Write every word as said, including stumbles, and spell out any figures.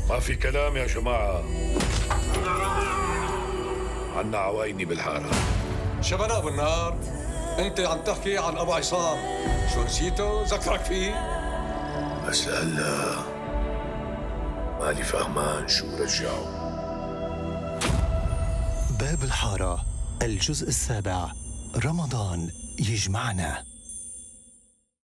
ما في كلام يا جماعة. عنا عوايني بالحارة. شبنا بالنار، انت عم تحكي عن ابو عصام، شو نسيته؟ ذكرك فيه؟ بس لهلا مالي فهمان شو رجعه. باب الحارة الجزء السابع، رمضان يجمعنا.